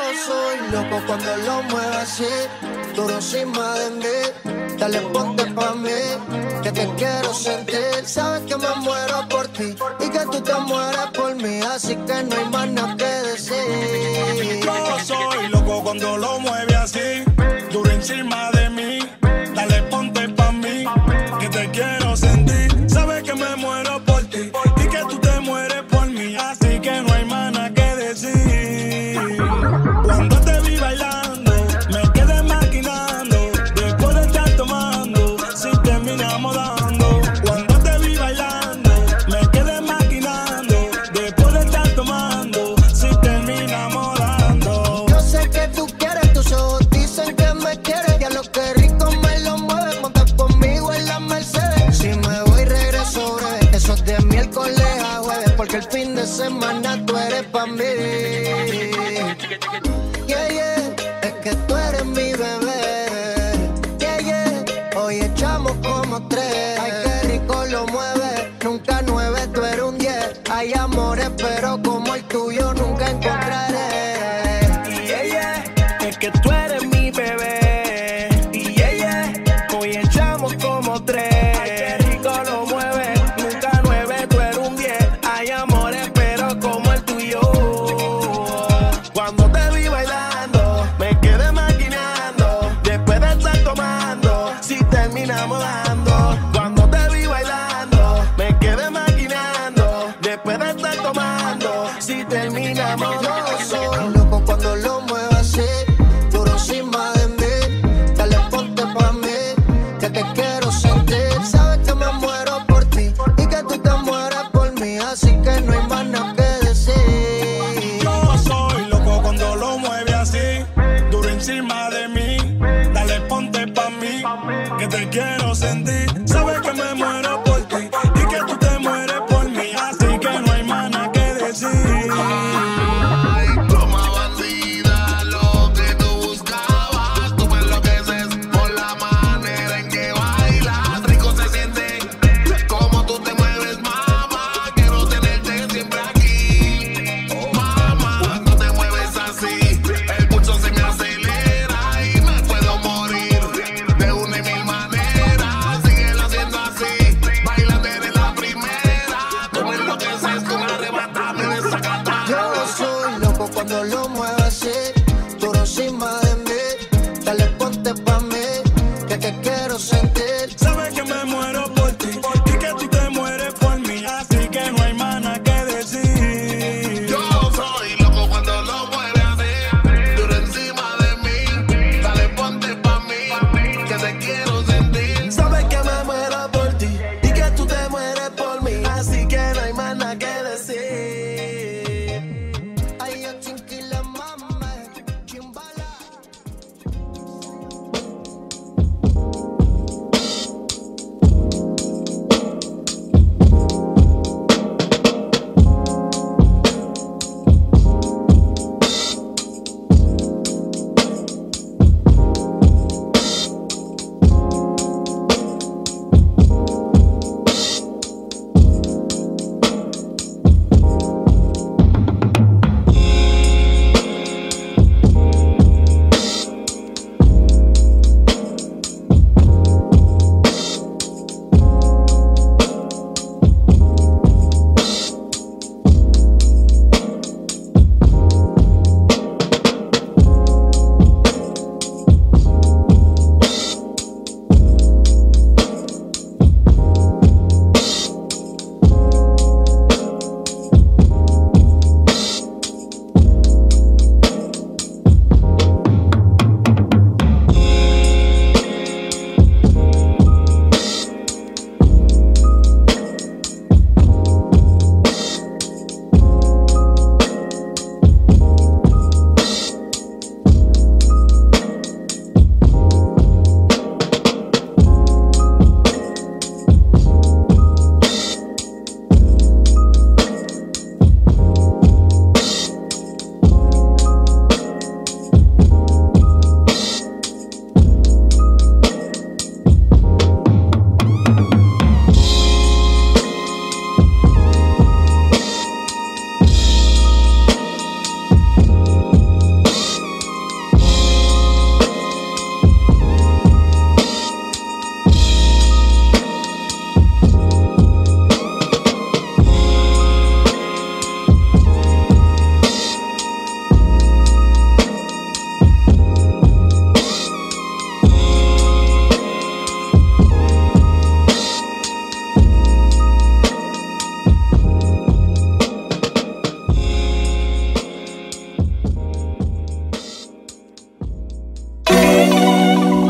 soy loco cuando lo muevo así, duro encima de mí. Dale, ponte pa' mí, que te quiero sentir. Sabes que me muero por ti y que tú te mueres por mí, así que no hay más nada que decir. Yo soy loco cuando lo mueve así, duro encima de mí. Dale, ponte pa' mí, que te quiero sentir. Sabes que me muero por ti y que tú te mueres por mí, así que no hay más nada que decir. Cuando te vi bailando, me quedé maquinando, después de estar tomando, si terminamos dando. Cuando te vi bailando, me quedé maquinando, después de estar tomando, si terminamos dando. Yo sé que tú quieres, tus ojos dicen que me quieres, y a lo que rico me lo mueves, montas conmigo en la Mercedes. Si me voy regreso breve, eso es de miércoles a jueves, porque el fin de semana tú eres pa' mí. Yeah, yeah, es que tú eres mi bebé. Yeah, yeah, hoy echamos como 3. Ay, qué rico lo mueve, nunca 9, tú eres un 10. Hay amores, pero como el tuyo nunca encontraré. Yeah, yeah, es que tú eres mi bebé. Yeah, yeah, hoy echamos como 3. Ay, qué rico lo mueve, nunca 9, tú eres un 10. Hay amores, pero como el tuyo. Cuando te vi bailando, me quedé maquinando, después de estar tomando, si terminamos dando. Cuando te vi bailando, me quedé maquinando, después de estar tomando, si terminamos dando. Yo soy loco cuando lo muevo así, duro encima de mí. Dale, ponte pa' mí, que te quiero sentir. Sabes que me muero por ti y que tú te mueres por mí, así que no hay más nada que decir. Yo soy loco cuando lo mueve así, duro encima de mí. Dale, ponte pa' mí, que te quiero sentir. Sabes que me muero por ti y que tú te mueres por mí, así que no hay más nada que decir. Ay, toma bandida, lo que tú buscabas. Tú me enloqueces por la manera en que bailas. Rico se siente como tú te mueves, mamá. Quiero tenerte siempre aquí, mamá. Cuando te mueves así, el pulso se me acelera y me puedo morir de una y mil maneras. Síguelo haciendo así, bailate de la primera. Tú me enloqueces con arrebatarme de esa gata. Yo soy loco cuando lo muevo así, duro encima de mí. Dale, ponte pa' mí, que te quiero sentir. Sabes que me muero por ti y que tú te mueres por mí, así que no hay más nada que decir. Yo soy loco cuando lo mueve así, duro encima de mí. Dale, ponte pa' mí, que te quiero sentir. Sabes que me muero por ti y que tú te mueres por mí, así que no hay más nada que decir. Ay, yo chinquila, mamá.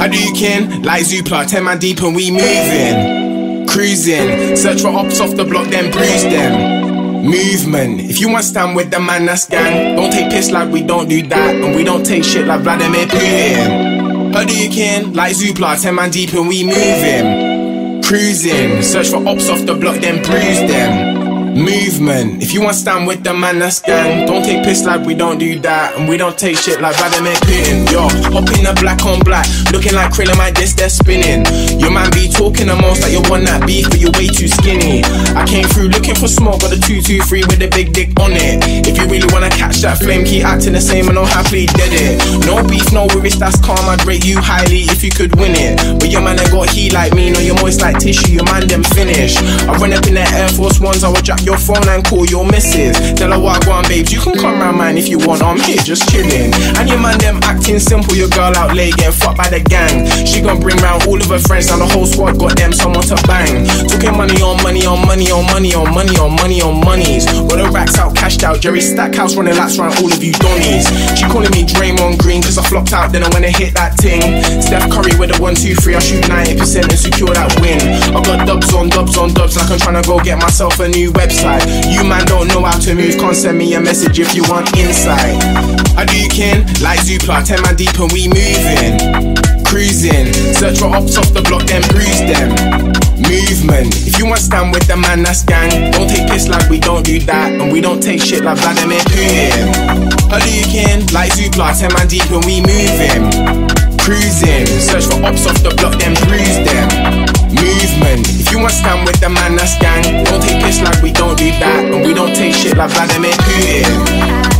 Hadouken, like Zoopla, 10 man deep and we moving. Cruising, search for ops off the block, then bruise them. Movement, if you want stand with the man, that's gang. Don't take piss like we don't do that, and we don't take shit like Vladimir Putin. Hadouken, like Zoopla, 10 man deep and we moving. Cruising, search for ops off the block, then bruise them. Movement, if you want stand with the man, that's gang. Don't take piss like we don't do that, and we don't take shit like Vladimir Putin. Yo, hop in the black on black, looking like Krillin, my disc, they're spinning. Your man be talking the most like you want that beef, but you're way too skinny. I came through looking for smoke, got a 223 with a big dick on it. If you really wanna catch that flame, keep acting the same and I'll happily dead it. No beef, no worries, that's calm, I'd rate you highly if you could win it. But your man ain't got heat like me, no, you're moist like tissue, your man them finish. I run up in the Air Force Ones, I will jack your phone and call your missus. Tell her what I want, babes, you can come round mine if you want, I'm here just chilling. And your man them acting simple, your girl out late getting fucked by the gang. She gon' bring round all of her friends, now the whole squad got them someone to bang. Talking money on money on money on money on money on money on monies. Got the racks out, cashed out, Jerry Stackhouse running laps round all of you donnies. She calling me Draymond Green cause I flopped out, then I went and hit that ting. Steph Curry with a 1, 2, 3, I shoot 90% and secure that win. I got dubs on dubs on dubs like I'm trying to go get myself a new website. You man don't know how to move, can't send me a message if you want insight. Hadouken, like Zoopla, 10 man deep and we moving. Cruising, search for ops off the block, then bruise them. Movement, if you want stand with the man, that's gang. Don't take piss like we don't do that, and we don't take shit like Vladimir Putin. Hadouken, like Zoopla, 10 man deep and we moving. Cruising, search for ops off the block, then bruise them. Movement, if you want stand with the man, that's gang. Don't take piss like we don't do that, and we don't take shit like Vladimir Putin.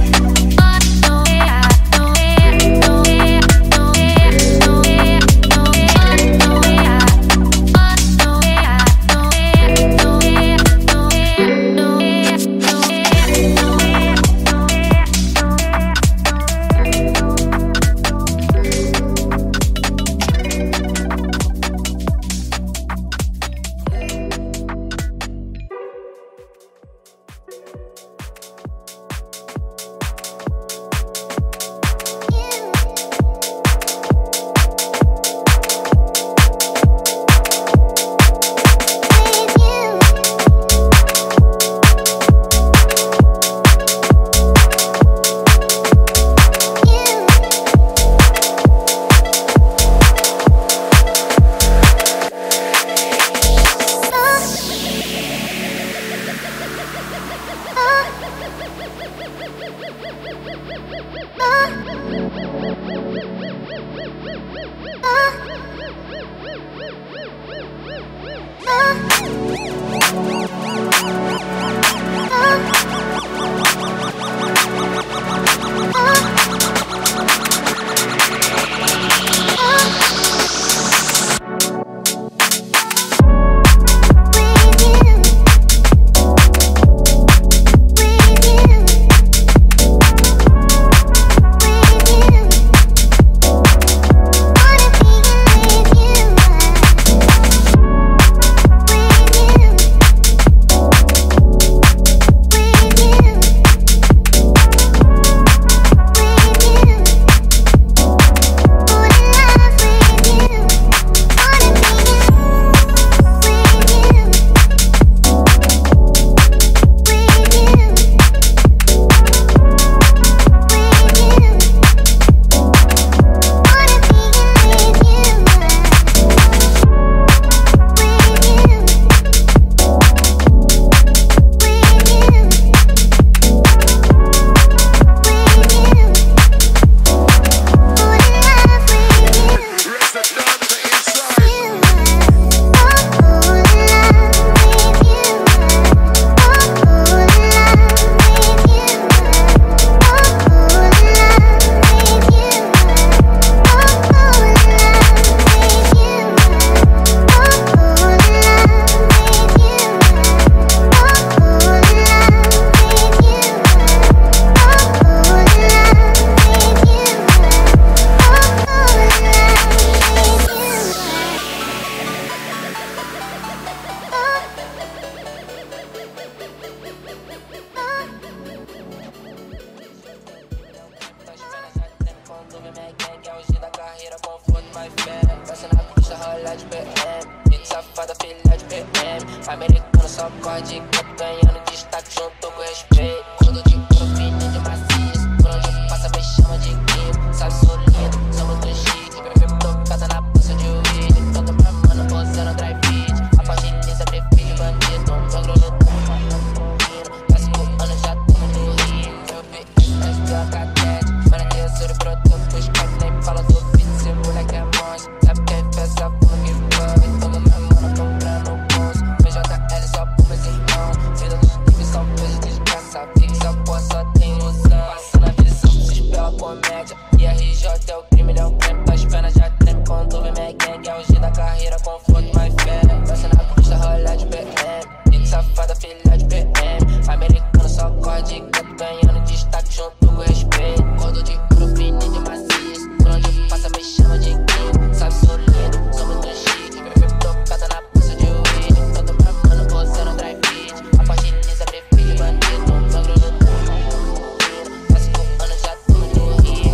custa rolar de PM. Gente safada, filha de PM. Americano só corre, ganhando destaque junto com respeito. Quando de couro fininho de maciço, por onde passa me chama de Kim. Sabe, sou lindo, sou muito chique. Bebê tocada na bolsa de weed. Todo meu mano posando drive-it. A parte lisa, prefiro bandido. Um bagulho no tubo, faz 5 anos já tô no Rio. Eu vi antes do catete. Mano, que eu sou de produto, os caras nem falam do vídeo. Esse moleque é monstro, sabe quem fez essa porra que foi. Todo meu mano comprando o bolso. PJL só por meus irmãos. Vida dos livros só coisa de desgraça. Fixa, porra, só tem ilusão. Passando a visão, se espelha comédia. E RJ é o crime, ele é o creme. Tuas pernas já treme quando vem minha gang. É o G da carreira, conforto, mais fé. Dança na pista, rola de BM. Gente safada, filha de PM. Americano só corre de canto, ganhando destaque junto com respeito. Quando de couro fininho de maciço, por onde passa me chama de Kim. Sabe, sou lindo, sou muito chique. Bebê tocada na bolsa de weed. Todo meu mano posando drive-it. A parte lisa, prefiro bandido. Um bagulho no tubo, faz 5 anos já tô no Rio.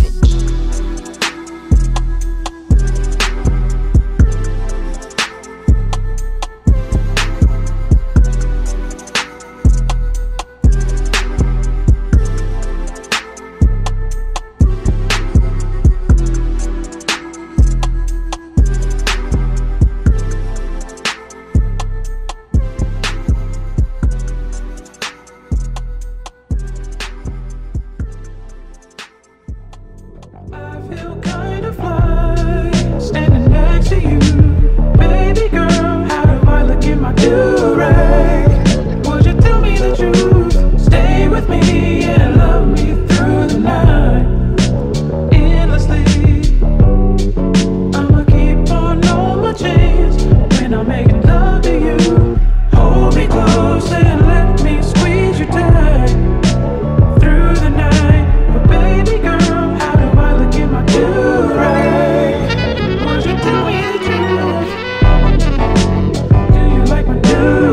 I feel kind of fly, standing next to you. Baby girl, how do I look in my do-rag? Would you tell me the truth? Stay with me and love me through the night, endlessly. I'ma keep on my chains when I'm making love to you. Hold me close and let me squeeze you tight through the night. But baby girl, how do I look in my do-rag? Would you tell me the truth? Do you like my do-rag?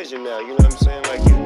vision now, you know what I'm saying? Like you.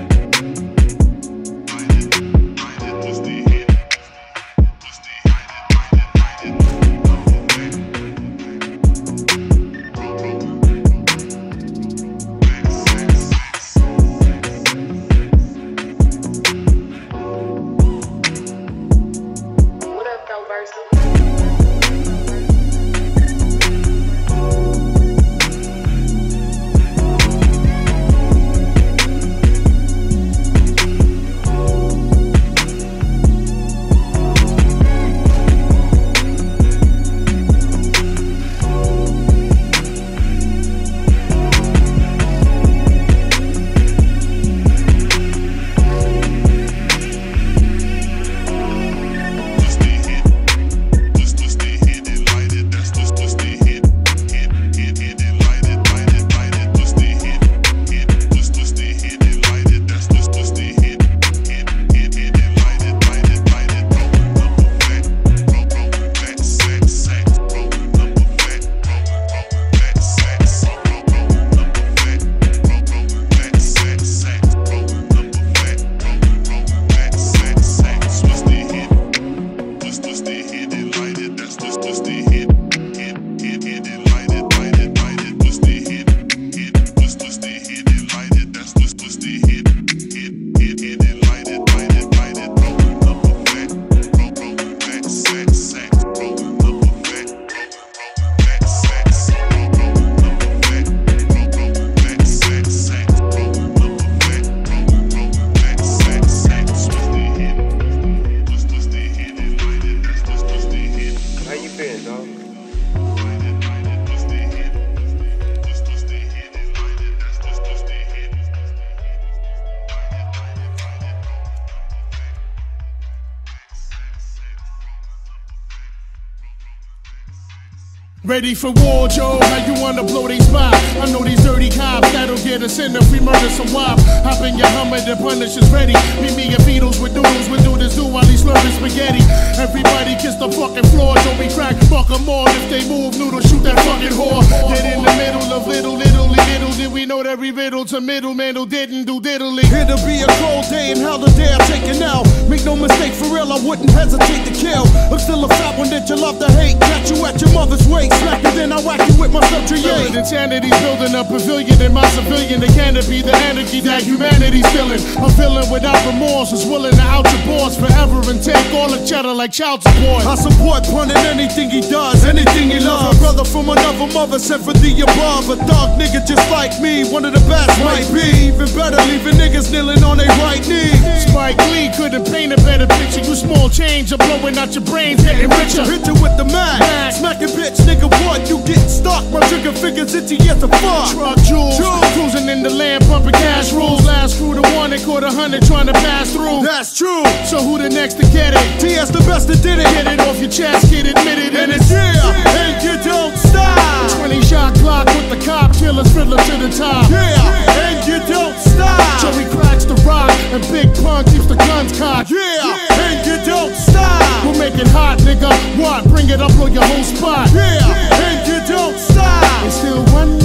Ready for war, Joe? How you wanna blow these spot? I know these dirty cops that'll get us in if we murder some wop. Hop in your Hummer, the punish is ready. Meet me at Beatles with noodles, we do this do while he's slurping spaghetti. Everybody kiss the fucking floor, don't be crack, fuck them all. If they move, noodle, shoot that fucking whore. Get in the middle of little, did we know every riddle to middleman who didn't do diddly. It'll be a cold day and how the day I take it now. Make no mistake, for real, I wouldn't hesitate to kill. I'm still a fat one that you love to hate. Got you at your mother's waist. Smack you, then I whack you with my subterranean. Insanity's building a pavilion in my civilian. The canopy, the anarchy that humanity's feeling. A villain without remorse is willing to out your boss forever and take all the cheddar like child support. I support punning anything he does, anything he loves. A brother from another mother sent for the above. A thug nigga just like me, one of the best might be. Even better, leaving niggas kneeling on their right knee. Spike Lee couldn't paint a better picture. You small change, I'm blowing out your brains, getting richer. Hit you with the mag, smacking bitch, nigga, what? You getting stuck, my trigger fingers itchy as a fuck. Truck jewels, cruising in the land, pumping cash rules. Last crew to one, they caught 100 trying to pass through. That's true. So who the next to get it? TS the best that did it. Get it off your chest, get admitted, and it's yeah, and you don't stop. 20 shot Glock with the cop, killers fiddler to the top. Yeah, and you don't stop. Joey cracks the rock, and Big Pun keeps the guns cocked. Yeah, and you don't stop. We'll make it hot, nigga. What? Bring it up on your whole spot. Yeah, and you don't stop. It's still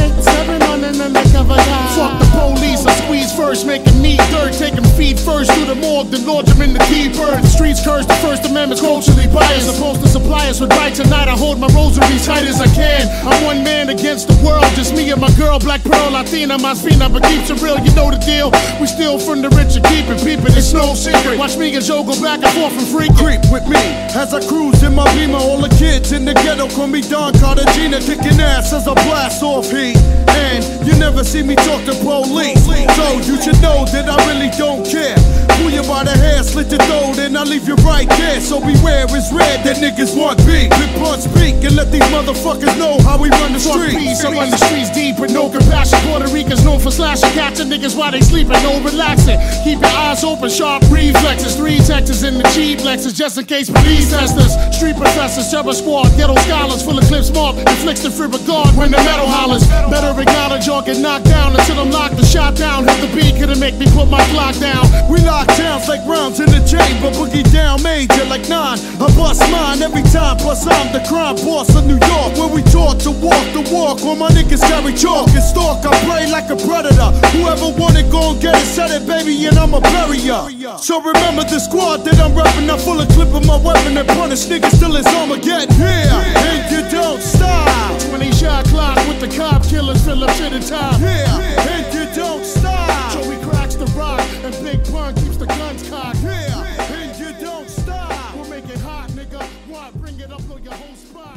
187 on an undercover guy. Fuck the police, I squeeze first, make him need dirt. Take him feet first through the morgue, then launch him in the T-bird. The streets curse, the First Amendment's culturally biased. Supposed to supply us with right tonight, I hold my rosary tight as I can. I'm one man against the world, just me and my girl, Black Pearl, Latina, Masfina, but keeps it real, you know the deal. We steal from the rich and keep it peeping, it's no secret. Watch me and Joe go back and forth and freak. Creep with me as I cruise in my Beamer. All the kids in the ghetto call me Don Cartagena, kicking ass as I blast off heat. And you never see me talk to police, so you should know that I really don't care. Pull you by the hair, slit your throat, and I leave you right there. So beware, it's red that niggas want beef. Big Blunt speak and let these motherfuckers know how we run the streets. I run the streets deep with no compassion. Puerto Ricans known for slashing, catching niggas while they sleeping, no relaxing. Keep your eyes open, sharp reflexes. 3 Texas in the Jeep Lexus, just in case police test us. Street professors, terror squad, ghetto scholars, full of clips marked, inflicts the free regard when the metal hollers. Better acknowledge or get knocked down until I'm locked and shot down. Hit the beat, couldn't make me put my clock down. We lock towns like rounds in the chamber, boogie down main major like 9. I bust mine every time, plus I'm the crime boss of New York. Where we taught to walk the walk, all my niggas carry chalk and stalk. I play like a predator. Whoever want it, gon' get it, set it, baby, and I'ma bury ya. So remember the squad that I'm rapping. I'm full of clip of my weapon and punish niggas till it's Armageddon. Yeah, and you don't stop. 20 shot clock with the cop killers till I'm to the top. Yeah, and you don't stop. So he cracks the rock and Big Pun keeps the guns cocked. Yeah, and you don't stop. We'll make it hot, nigga. What? Bring it up on your whole spot.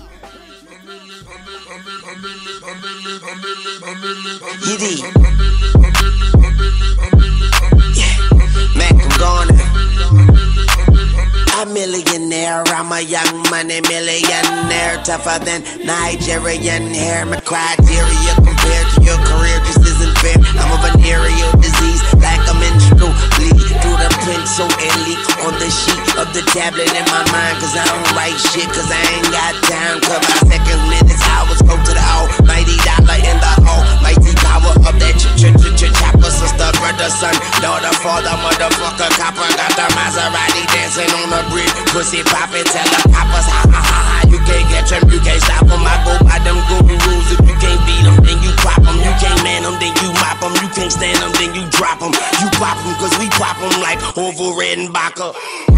Mac, I'm gone. A millionaire, I'm a young money millionaire. Tougher than Nigerian hair. My criteria compared to your career just isn't fair. I'm a venereal disease, like a menstrual bleed through the pencil and leak on the sheet of the tablet in my mind. Cause I don't write shit, cause I ain't got time. Cut my seconds, minutes, hours, go to the almighty dollar in the almighty power of that chopper. Sister, brother, son, daughter, father, motherfucker, copper. Got the Maserati dancing on the bridge, pussy poppin', tell the coppers, ha ha ha ha. You can't catch them, you can't stop them. I go by them golden rules. If you can't beat them, then you pop them. You can't man them, then you mop them. You can't stand them, then you drop them. You pop them, cause we pop them like Orville Redenbacher.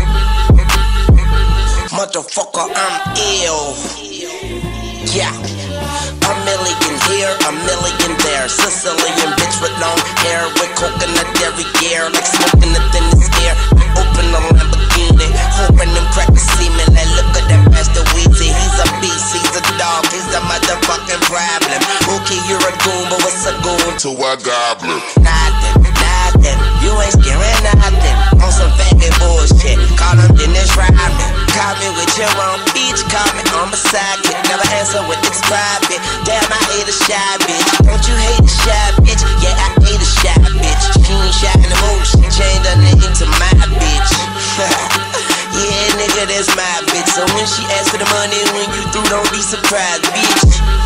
Motherfucker, I'm ill. Yeah. A million here, a million there. Sicilian bitch with long hair, with coconut dairy gear, like smoking the thinnest air. I open a Lamborghini, hoping them crackers see me. Like, look at that Master Weezy. He's a beast, he's a dog, he's a motherfucking problem. Okay, you're a goon, but what's a goon to a goblin? Nothing, you ain't scaring nothing. On some faggot bullshit, call them Dennis Rodman. Call me with your own beach, call me on my sidekick. Never answer with this private. Damn, I hate a shy bitch. Don't you hate a shy bitch? Yeah, I hate a shy bitch. She ain't shy in the mood, she changed her name to my bitch. Yeah, nigga, that's my bitch. So when she asks for the money, when you through, don't be surprised, bitch.